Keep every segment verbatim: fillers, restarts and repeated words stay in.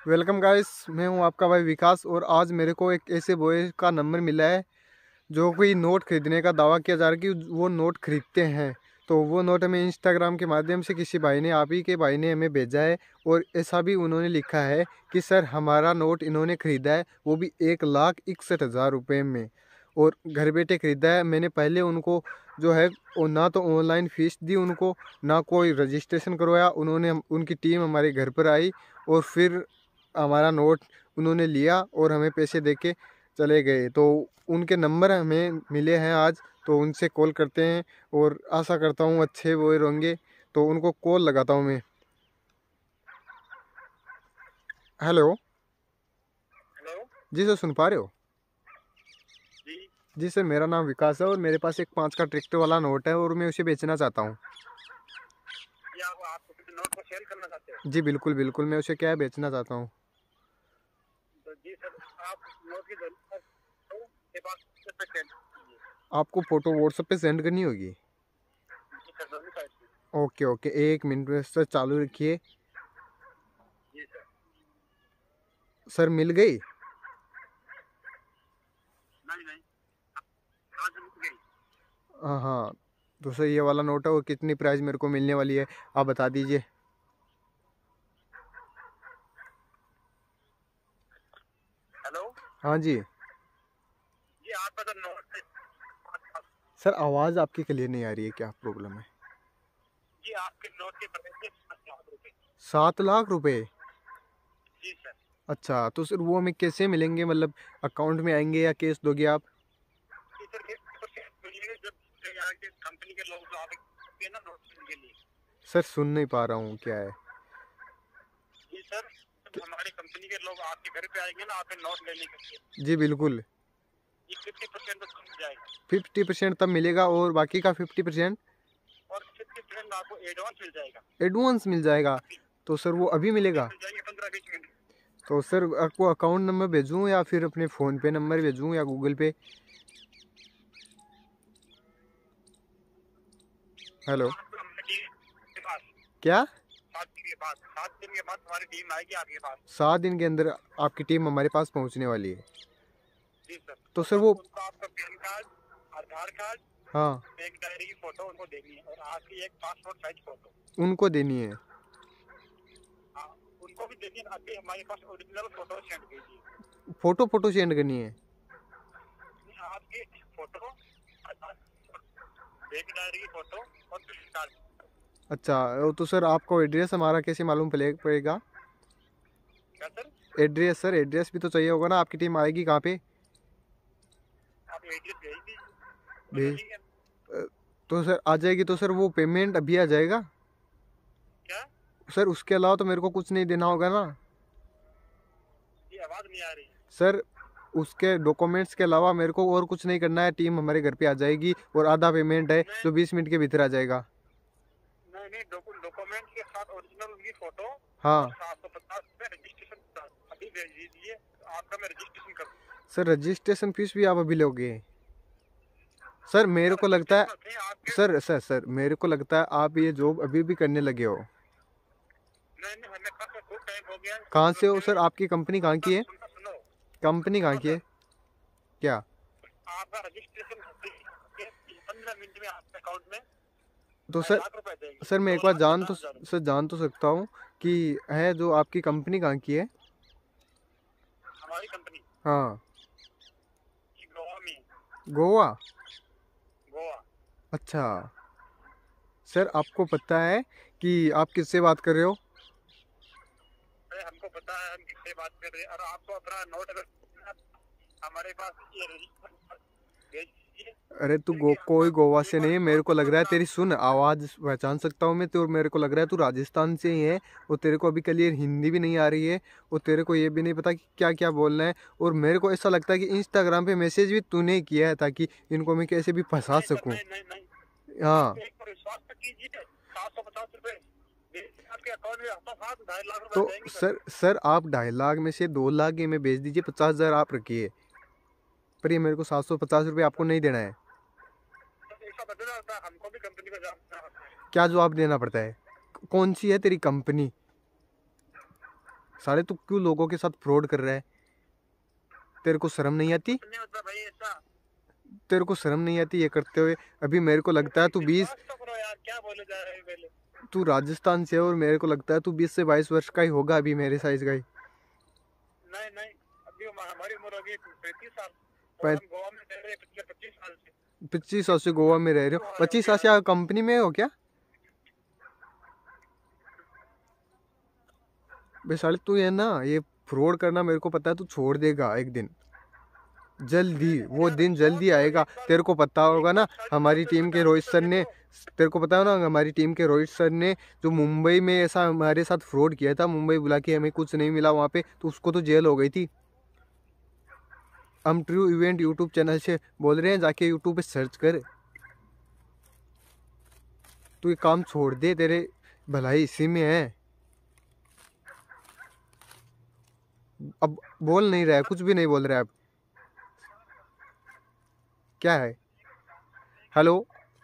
Welcome guys, मैं हूं आपका भाई विकास। और आज मेरे को एक ऐसे बॉय का नंबर मिला है जो कोई नोट खरीदने का दावा किया जा रहा है कि वो नोट खरीदते हैं। तो वो नोट हमें इंस्टाग्राम के माध्यम से किसी भाई ने, आप ही के भाई ने हमें भेजा है। और ऐसा भी उन्होंने लिखा है कि सर हमारा नोट इन्होंने ख़रीदा है, वो भी एक लाख इकसठ हज़ार रुपये में, और घर बैठे ख़रीदा है। मैंने पहले उनको जो है ना तो ऑनलाइन फ़ीस दी उनको, ना कोई रजिस्ट्रेशन करवाया। उन्होंने उनकी टीम हमारे घर पर आई और फिर हमारा नोट उन्होंने लिया और हमें पैसे दे के चले गए। तो उनके नंबर हमें मिले हैं आज, तो उनसे कॉल करते हैं और आशा करता हूँ अच्छे वो होंगे। तो उनको कॉल लगाता हूँ मैं। हेलो हेलो जी सर, सुन पा रहे हो? जी जी सर, मेरा नाम विकास है और मेरे पास एक पाँच का ट्रैक्टर वाला नोट है और मैं उसे बेचना चाहता हूँ। जी आप आप किसी नोट को सेल करना चाहते हो? जी बिल्कुल बिल्कुल, मैं उसे क्या है बेचना चाहता हूँ। तो जी सर, आप नोट की जरूरत तो के पास पे सेंड कीजिए। आपको फ़ोटो व्हाट्सएप पे सेंड करनी होगी? जी सर, दोनों साइड से। ओके ओके, एक मिनट में सर चालू रखिए। जी सर। सर मिल गई? नहीं नहीं, आज मिल गई। हाँ हाँ, तो सर ये वाला नोट है और कितनी प्राइस मेरे को मिलने वाली है आप बता दीजिए। हेलो हाँ जी जी, आपका तो नोट है। सर, आवाज़ आपकी क्लियर नहीं आ रही है, क्या प्रॉब्लम है? जी आपके नोट के प्राइस है सात लाख रुपए। सात लाख रुपए? जी सर। अच्छा, तो सर वो हमें कैसे मिलेंगे? मतलब अकाउंट में आएंगे या कैश दोगे आप? जी सर, ये तो सेल मिलेंगे जब यहाँ के कंपनी के लोग जो आगे ना नोट के लिए। सर सुन नहीं पा रहा हूँ, क्या है? जी सर, जब हमारी कंपनी के लोग आपके घर पे आएंगे ना आपके नोट लेने के लिए, जी बिल्कुल। ये फिफ्टी परसेंट तो मिल जाएगा। फिफ्टी परसेंट तब मिलेगा और बाकी का फिफ्टी परसेंट? और फिफ्टी परसेंट आपको एडवांस मिल जाएगा। एडवांस मिल जाएगा? अभी तो सर वो अभी अभी मिलेगा? मिल जाएंगे पंद्रह बीस मिनट। तो सर आपको अकाउंट नंबर भेजूँ या फिर अपने फ़ोन पे नंबर भेजूँ या गूगल पे? हेलो, आपको हमारी टीम के पास क्या? सात दिन के बाद सात दिन के बाद हमारी टीम आएगी आपके पास। सात दिन के अंदर आपकी टीम हमारे पास पहुंचने वाली है? जी सर। तो और सर वो, आप उनको आपका पैन कार्ड, आधार कार्ड, हाँ, बैंक डायरी की फोटो उनको देनी है और आपकी एक पासपोर्ट साइज फोटो। उनको देनी है? हाँ, उनको भी देनी है। अभी हमारे पास ओरिजिनल फोटो सेंड कीजिए। फ़ोटो फ़ोटो सेंड करनी है? आपकी फोटो, आधार, बैंक डायरी की फोटो और पैन कार्ड। अच्छा, तो सर आपको एड्रेस हमारा कैसे मालूम पड़े पड़ेगा? क्या सर? एड्रेस सर, एड्रेस भी तो चाहिए होगा ना, आपकी टीम आएगी कहाँ पे? आप एड्रेस भेज दीजिए, भेज, भेजेंगे। तो सर आ जाएगी। तो सर वो पेमेंट अभी आ जाएगा? क्या? सर उसके अलावा तो मेरे को कुछ नहीं देना होगा ना? ये आवाज नहीं आ रही। सर उसके डॉक्यूमेंट्स के अलावा मेरे को और कुछ नहीं करना है? टीम हमारे घर पे आ जाएगी और आधा पेमेंट है नहीं जो बीस मिनट के भीतर आ जाएगा। नहीं नहीं, डॉक्यूमेंट के साथ ओरिजिनल उनकी फोटो और हाँ सात सौ पचास रुपये रजिस्ट्रेशन अभी भेज दीजिए, आपका मैं रजिस्ट्रेशन कर दूँ। सर, रजिस्ट्रेशन फीस भी आप अभी लोगे? सर मेरे को लगता है, रजिस्ट्रेशन होते हैं आपके। सर सर सर मेरे को लगता है आप ये जॉब अभी भी करने लगे हो। नहीं नहीं, हमें काफी खूब टाइम हो गया। कहाँ से हो मेरे सर? आपकी कंपनी कहाँ की है? सुनो सुनो कंपनी कहाँ सुनो की है? सर, क्या? आपका रजिस्ट्रेशन पंद्रह मिनट में आपके अकाउंट में तो ढाई सर, लाख रुपए देंगे। सर मैं दो एक बार लाख जान तो पचास हजार रुपये सर जान तो सकता हूँ कि है जो आपकी कंपनी कहाँ की है? हमारी कंपनी हाँ, की गोवा में। गोवा? गोवा। अच्छा, सर आपको पता है कि आप किससे बात कर रहे हो? अरे हमको पता है हम किससे बात कर रहे हैं। और आपको अपना नोट अगर हमारे पास ये रजिस्टर भेज दीजिए। अरे तू गो देखिए कोई आपका गोवा से एक बार नहीं है, मेरे नोट को लग पेपर रहा है का। तेरी सुन आवाज़ पहचान सकता हूँ मैं। तो मेरे को लग रहा है तू राजस्थान से ही है और तेरे को अभी क्लियर हिंदी भी नहीं आ रही है और तेरे को ये भी नहीं पता कि क्या क्या बोलना है। और मेरे को ऐसा लगता है कि इंस्टाग्राम पे मैसेज भी तूने किया है ताकि इनको मैं कैसे भी फंसा नहीं सर, सकूँ। नहीं नहीं नहीं, आप हाँ, एक पर विश्वास तो कीजिए। सात सौ पचास रुपए आपके अकाउंट में हफ्ता सात ढाई लाख रुपए तो जाएंगे सर। सर सर आप ढाई लाख में से दो लाख ये में भेज दीजिए, पचास हज़ार आप रखिए। पर ये मेरे को सात सौ पचास रुपये आपको नहीं देना है। सर ऐसा बदला होता है, हमको भी कंपनी का जवाब होता है। क्या जवाब देना पड़ता है? कौन सी है तेरी कंपनी? साले तू क्यों लोगों के साथ फ्रॉड कर रहा है? तेरे को शर्म नहीं आती? नहीं होता भाई ऐसा। तेरे को शर्म नहीं आती ये करते हुए? अभी मेरे को लगता है तू बीस, विश्वास तो करो यार, क्या बोले जा रहे हो पहले। तू राजस्थान से है और मेरे को लगता है तू बीस से बाईस वर्ष का ही होगा अभी, मेरे साइज का ही। नहीं नहीं, अभी हम- हमारी उम्र होगी पैंतीस साल और पै- हम गोवा में रह रहे हैं पिछले पच्चीस साल से। पच्चीस साल से गोवा में रह रहे हो? पच्चीस साल से आप कंपनी में हो क्या? बे साले तू ये ना, ये फ्रॉड करना मेरे को पता है तू छोड़ देगा एक दिन, जल्दी। वो दिन जल्दी आएगा। तेरे को पता होगा ना, हमारी टीम के रोहित सर ने, तेरे को पता है ना हमारी टीम के रोहित सर ने जो मुंबई में ऐसा हमारे साथ फ्रॉड किया था, मुंबई बुला के हमें कुछ नहीं मिला वहाँ पे, तो उसको तो जेल हो गई थी। हम ट्रू इवेंट यूट्यूब चैनल से बोल रहे हैं, जाके यूट्यूब पे सर्च कर। तू ये काम छोड़ दे, तेरे भलाई इसी में है। अब बोल नहीं रहा है, कुछ भी नहीं बोल रहा है अब। क्या है? हेलो?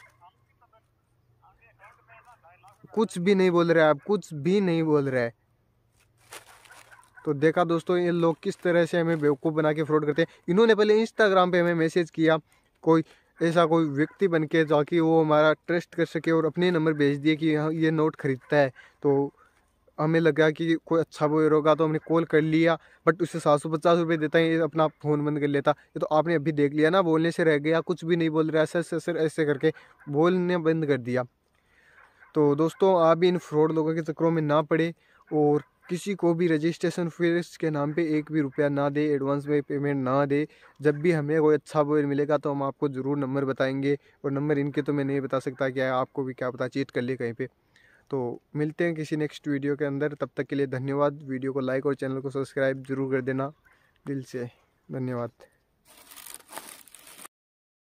कुछ भी नहीं बोल रहा है, अब कुछ भी नहीं बोल रहा है। तो देखा दोस्तों, ये लोग किस तरह से हमें बेवकूफ़ बना के फ्रॉड करते हैं। इन्होंने पहले इंस्टाग्राम पे हमें मैसेज किया, कोई ऐसा कोई व्यक्ति बन के, ताकि वो हमारा ट्रस्ट कर सके, और अपने नंबर भेज दिए कि हाँ ये नोट खरीदता है। तो हमें लगा कि कोई अच्छा बॉय होगा, तो हमने कॉल कर लिया, बट उससे सात सौ पचास रुपये देता है, ये अपना फ़ोन बंद कर लेता। ये तो आपने अभी देख लिया ना, बोलने से रह गया, कुछ भी नहीं बोल रहा, ऐसे ऐसे ऐसे ऐसे करके बोलने बंद कर दिया। तो दोस्तों, आप भी इन फ्रॉड लोगों के चक्करों में ना पड़े, और किसी को भी रजिस्ट्रेशन फीस के नाम पे एक भी रुपया ना दे, एडवांस में पेमेंट ना दे। जब भी हमें कोई अच्छा बॉय मिलेगा तो हम आपको ज़रूर नंबर बताएंगे, और नंबर इनके तो मैं नहीं बता सकता, क्या है आपको भी क्या पता चीट कर ले कहीं पे। तो मिलते हैं किसी नेक्स्ट वीडियो के अंदर, तब तक के लिए धन्यवाद। वीडियो को लाइक और चैनल को सब्सक्राइब जरूर कर देना, दिल से धन्यवाद।